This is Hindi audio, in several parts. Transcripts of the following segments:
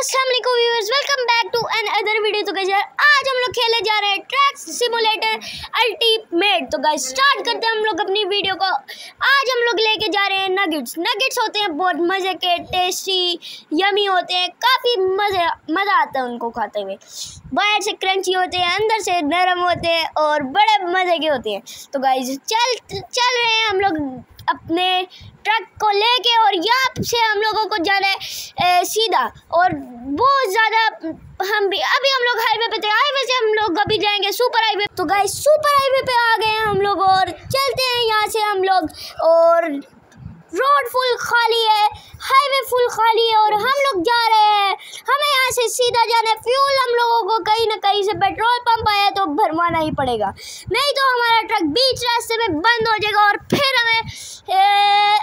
अस्सलाम वालेकुम viewers, welcome back to another video. तो गाइस आज हम लोग खेलने जा रहे हैं ट्रक सिमुलेटर अल्टीमेट। तो गाइस स्टार्ट करते हैं हम लोग अपनी वीडियो को। आज हम लोग लेके जा रहे हैं नगेट्स होते हैं बहुत मज़े के, टेस्टी यमी होते हैं, काफ़ी मज़ा आता है उनको खाते हुए। बाहर से क्रंची होते हैं, अंदर से नरम होते हैं और बड़े मज़े के होते हैं। तो गाइस चल रहे हैं हम लोग अपने ट्रक को लेके और यहाँ से हम लोगों को जाना है सीधा। और बहुत ज़्यादा अभी हम लोग हाईवे पे थे, हाईवे से हम लोग अभी जाएंगे सुपर हाईवे। तो गाइस सुपर हाईवे पे आ गए हैं हम लोग और चलते हैं यहाँ से हम लोग। और रोड फुल खाली है, हाईवे फुल खाली है और हम लोग जा रहे हैं। हमें यहाँ से सीधा जाना है। फ्यूल हम लोगों को कहीं ना कहीं से पेट्रोल पंप आया तो भरवाना ही पड़ेगा, नहीं तो हमारा ट्रक बीच रास्ते में बंद हो जाएगा और फिर हमें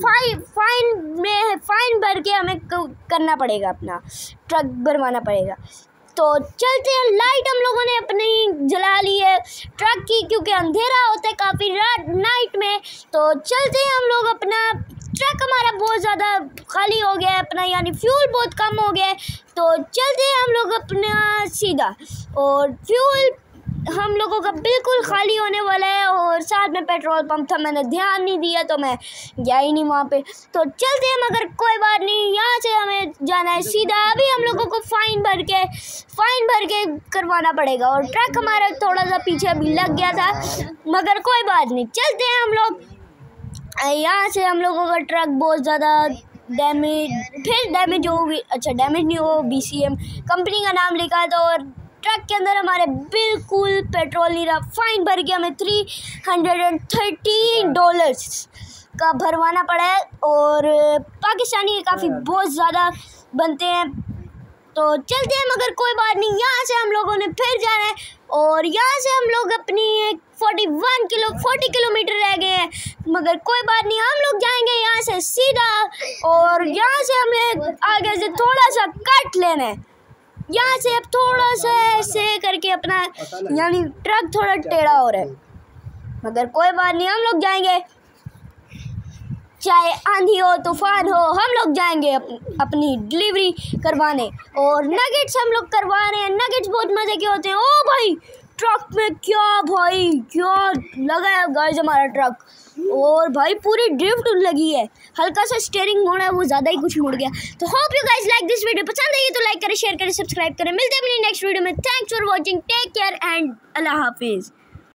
फाइन भर के हमें करना पड़ेगा, अपना ट्रक भरवाना पड़ेगा। तो चलते हैं। लाइट हम लोगों ने अपनी जला ली है ट्रक की, क्योंकि अंधेरा होता है काफ़ी रात नाइट में। तो चलते हैं हम लोग। अपना ट्रक हमारा बहुत ज़्यादा खाली हो गया है अपना, यानी फ्यूल बहुत कम हो गया है। तो चलते हैं हम लोग अपना सीधा। और फ्यूल हम लोगों का बिल्कुल खाली होने वाला है और साथ में पेट्रोल पंप था, मैंने ध्यान नहीं दिया तो मैं गया ही नहीं वहाँ पे। तो चलते हैं, मगर कोई बात नहीं, यहाँ से हमें जाना है सीधा। अभी हम लोगों को फाइन भर के करवाना पड़ेगा और ट्रक हमारा थोड़ा सा पीछे अभी लग गया था, मगर कोई बात नहीं, चलते हैं हम लोग। यहाँ से हम लोगों का ट्रक बहुत ज़्यादा डैमेज हो गई। अच्छा, डैमेज नहीं हो, BCM कंपनी का नाम लिखा था और ट्रक के अंदर हमारे बिल्कुल पेट्रोल नहीं रहा। फाइन भर के हमें $330 का भरवाना पड़ा है और पाकिस्तानी काफ़ी बहुत ज़्यादा बनते हैं। तो चलते हैं, मगर कोई बात नहीं, यहाँ से हम लोगों ने फिर जाना है। और यहाँ से हम लोग अपनी 40 किलोमीटर रह गए हैं, मगर कोई बात नहीं, हम लोग जाएंगे यहाँ से सीधा। और यहाँ से हमें आगे से थोड़ा सा कट लेना है, यहाँ से अब थोड़ा सा ऐसे करके अपना, यानी ट्रक थोड़ा टेढ़ा हो रहा है, मगर कोई बात नहीं, हम लोग जाएंगे। चाहे आंधी हो तूफान हो, हम लोग जाएंगे अपनी डिलीवरी करवाने। और नगेट्स हम लोग करवा रहे हैं। नगेट्स बहुत मज़े के होते हैं। ओ भाई, ट्रक में क्या लगा है गाइस हमारा ट्रक, और भाई पूरी ड्रिफ्ट लगी है, हल्का सा स्टीयरिंग मोड़ है, वो ज़्यादा ही कुछ मुड़ गया। तो hope you guys like this video. पसंद आई तो लाइक करें, शेयर करें, सब्सक्राइब करें। मिलते हैं अपनी नेक्स्ट वीडियो में। Thanks for watching, take care and अल्लाह हाफिज़।